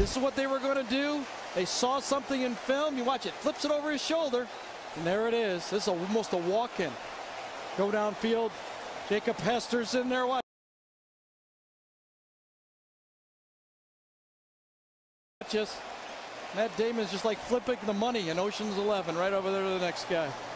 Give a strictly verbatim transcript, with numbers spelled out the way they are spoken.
This is what they were going to do. They saw something in film. You watch it, flips it over his shoulder, and there it is. This is almost a walk-in. Go downfield. Jacob Hester's in there. Watch. Just Matt Damon's just like flipping the money in Ocean's eleven right over there to the next guy.